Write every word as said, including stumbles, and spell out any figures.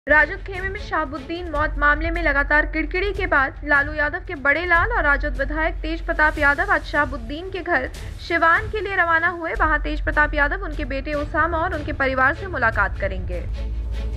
राजद खेमे में शहाबुद्दीन मौत मामले में लगातार किड़किड़ी के बाद लालू यादव के बड़े लाल और राजद विधायक तेज प्रताप यादव आज शहाबुद्दीन के घर सिवान के लिए रवाना हुए। वहां तेज प्रताप यादव उनके बेटे उसामा और उनके परिवार से मुलाकात करेंगे।